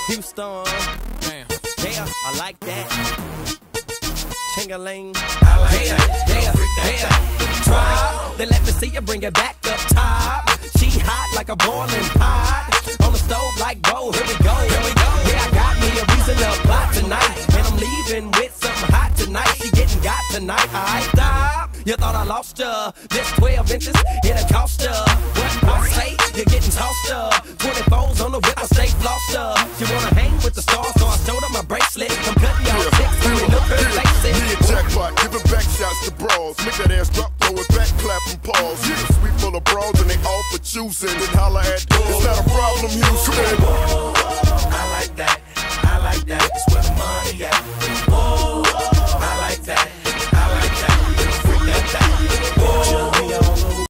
Houston. Damn. Yeah, I like that. Ching-a-ling. I like that. Yeah. Try. Then let me see you bring it back up top. She hot like a boiling pot. On the stove like, whoa, here we go. Yeah, I got me a reason to plot tonight. And I'm leaving with something hot tonight. She getting got tonight. I stop. You thought I lost her. This 12 inches, it'll cost her. What I say, you're getting tossed up. 24s on the whip, I stay flossed up. She wanna hang with the stars, so I showed her my bracelet. I'm cutting y'all chicks, so we look her face it. Me and Jackpot, giving back shots to bras. Make that ass drop, throw it back, clap and pause. Yeah, sweet full of bras and they all for choosing. Then holla at it's not a problem, Houston. I like that. I like that. It's where the money at.